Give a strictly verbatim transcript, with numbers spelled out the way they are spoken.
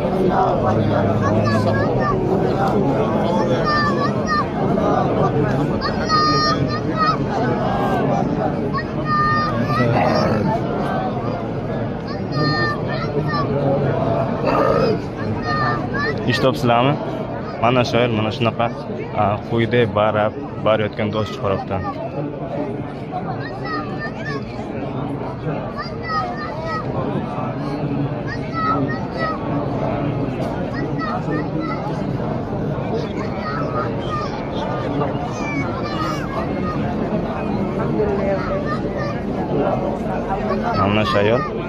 Eshitibsizlarmi? Mana shoir mana shunaqa quyida barab borayotgan do'st chiqaribdan. Mana shoir